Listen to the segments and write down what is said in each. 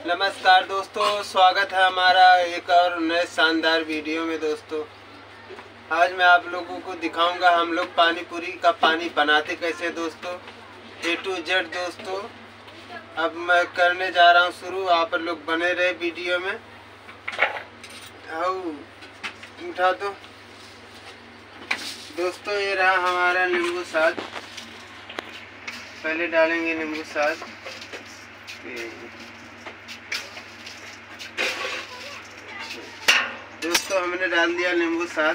नमस्कार दोस्तों, स्वागत है हमारा एक और नए शानदार वीडियो में। दोस्तों आज मैं आप लोगों को दिखाऊंगा हम लोग पानी पूरी का पानी बनाते कैसे। दोस्तों A to Z दोस्तों अब मैं करने जा रहा हूं शुरू। आप लोग बने रहे वीडियो में। आओ उठा दो दोस्तों। ये रहा हमारा नींबू साग। पहले डालेंगे नींबू साग। दोस्तों हमने डाल दिया नींबू साग।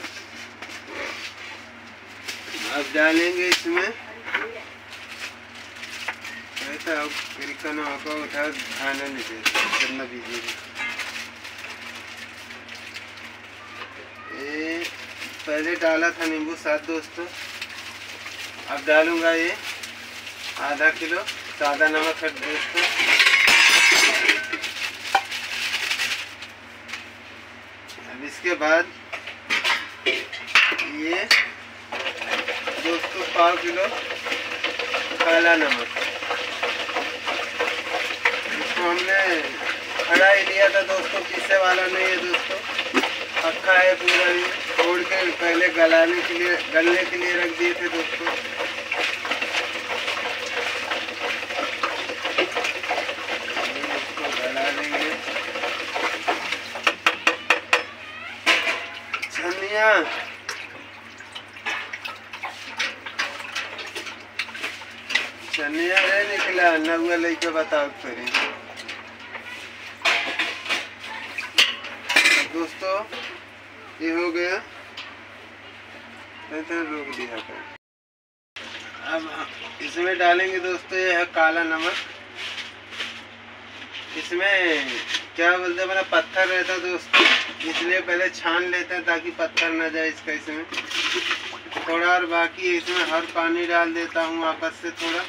अब डालेंगे इसमें ऐसा उठा खाना नहीं देता करना दीजिए। ये पहले डाला था नींबू साग दोस्तों। अब डालूंगा ये आधा किलो सादा नमक है दोस्तों। अब इसके बाद ये दोस्तों पाव किलो काला नमक। इसको हमने खड़ा ही लिया था दोस्तों, पीसे वाला नहीं है दोस्तों, पक्का है पूरा। ही तोड़ के पहले गलने के लिए रख दिए थे दोस्तों। इसको गला लेंगे। चनिया नहीं निकला न हुआ लेके बताओ करें दोस्तों। ये हो गया तो रोक दिया था। अब इसमें डालेंगे दोस्तों ये है काला नमक। इसमें क्या बोलते हैं, मेरा पत्थर रहता दोस्तों, इसलिए पहले छान लेते हैं ताकि पत्थर न जाए इसका। इसमें थोड़ा और बाकी है, इसमें हर पानी डाल देता हूँ वापस से थोड़ा।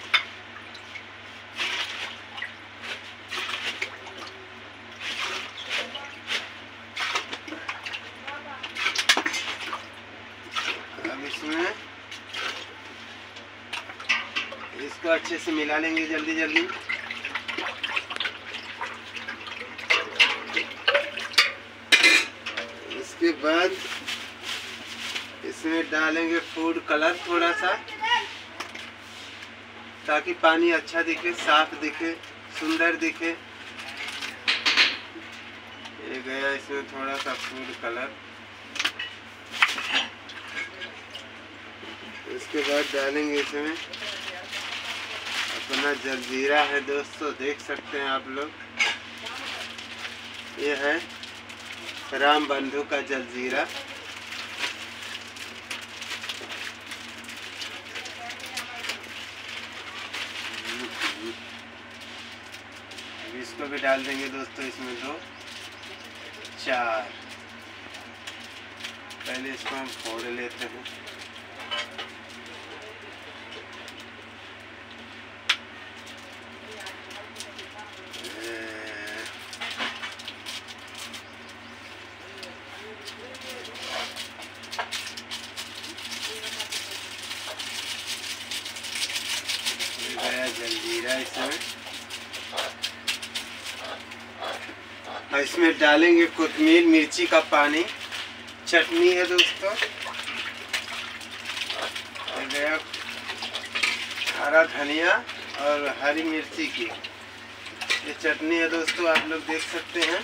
अब इसमें इसको अच्छे से मिला लेंगे जल्दी जल्दी। इसके बाद इसमें डालेंगे फूड कलर थोड़ा सा, ताकि पानी अच्छा दिखे, साफ दिखे, सुंदर दिखे। ये गया इसमें थोड़ा सा फूड कलर। इसके बाद डालेंगे इसमें अपना जलजीरा है दोस्तों, देख सकते हैं आप लोग। ये है राम बंधु का जलजीरा। इसको भी डाल देंगे दोस्तों इसमें 2 4। पहले इसको हम फोड़ लेते हैं। जलजीरा इसमें डालेंगे कोतमीर मिर्ची का पानी। चटनी है दोस्तों, गया हरा धनिया और हरी मिर्ची की ये चटनी है दोस्तों, आप लोग देख सकते हैं।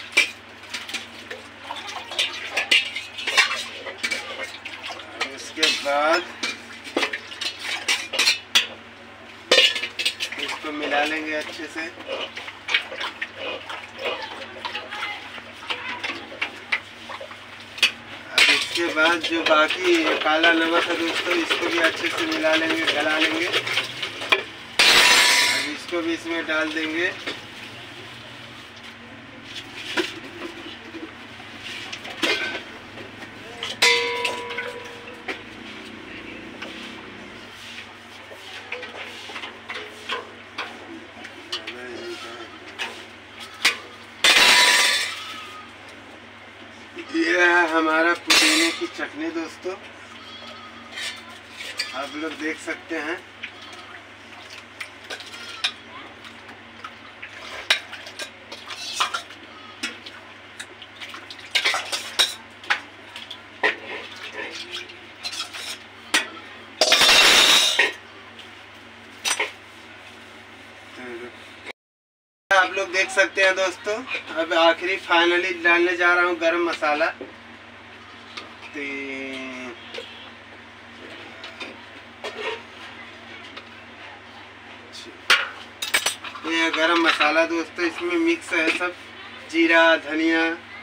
इसके बाद इसको मिला लेंगे अच्छे से। अब इसके बाद जो बाकी काला नमक है दोस्तों, इसको भी अच्छे से मिला लेंगे, गला लेंगे। अब इसको भी इसमें डाल देंगे। यह है हमारा पुदीने की चटनी दोस्तों, आप लोग देख सकते हैं। आप लोग देख सकते हैं दोस्तों। अब आखिरी फाइनली डालने जा रहा हूँ गरम मसाला। तो ये गरम मसाला दोस्तों, इसमें मिक्स है सब, जीरा, धनिया,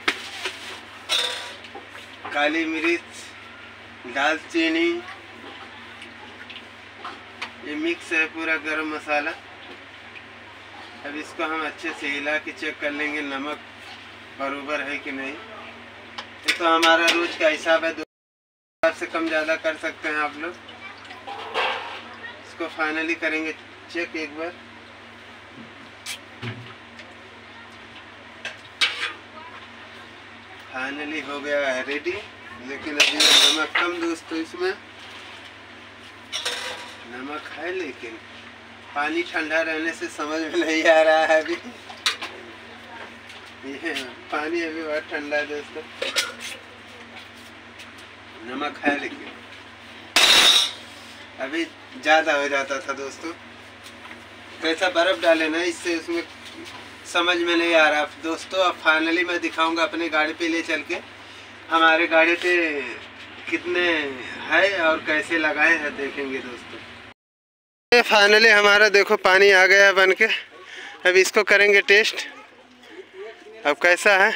काली मिर्च, दालचीनी, ये मिक्स है पूरा गरम मसाला। अब इसको हम अच्छे से हिला के चेक कर लेंगे नमक बराबर है कि नहीं। ये तो हमारा रोज का हिसाब है, 2 हिसाब से कम ज़्यादा कर सकते हैं आप लोग। इसको फाइनली करेंगे चेक एक बार। फाइनली हो गया है रेडी, लेकिन अभी नमक कम दोस्तों, इसमें नमक है लेकिन पानी ठंडा रहने से समझ में नहीं आ रहा है अभी। ये पानी अभी बहुत ठंडा है दोस्तों, नमक है लेकिन अभी ज़्यादा हो जाता था दोस्तों। कैसा बर्फ़ डाले ना, इससे उसमें समझ में नहीं आ रहा दोस्तों। अब फाइनली मैं दिखाऊंगा अपने गाड़ी पे ले चल के, हमारे गाड़ी पे कितने है और कैसे लगाए हैं देखेंगे दोस्तों। फाइनली हमारा देखो पानी आ गया बन के। अब इसको करेंगे टेस्ट, अब कैसा है।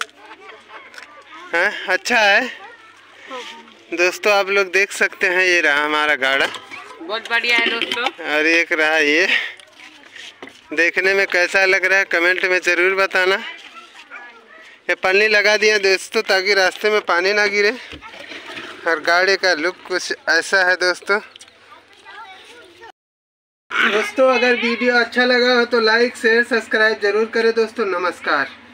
हैं, अच्छा है दोस्तों, आप लोग देख सकते हैं। ये रहा हमारा गाड़ा, बहुत बढ़िया है दोस्तों। और एक रहा ये, देखने में कैसा लग रहा है कमेंट में ज़रूर बताना। ये पन्नी लगा दिया दोस्तों ताकि रास्ते में पानी ना गिरे, और गाड़ी का लुक कुछ ऐसा है दोस्तों। दोस्तों अगर वीडियो अच्छा लगा हो तो लाइक शेयर सब्सक्राइब जरूर करें दोस्तों। नमस्कार।